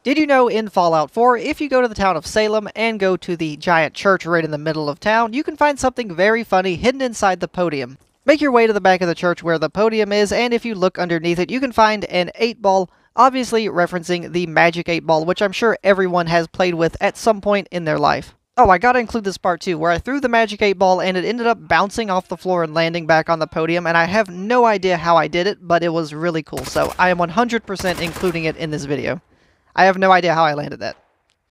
Did you know in Fallout 4, if you go to the town of Salem and go to the giant church right in the middle of town, you can find something very funny hidden inside the podium. Make your way to the back of the church where the podium is, and if you look underneath it, you can find an 8-ball, obviously referencing the Magic 8-ball, which I'm sure everyone has played with at some point in their life. Oh, I gotta include this part too, where I threw the Magic 8-ball and it ended up bouncing off the floor and landing back on the podium, and I have no idea how I did it, but it was really cool, so I am 100% including it in this video. I have no idea how I landed that.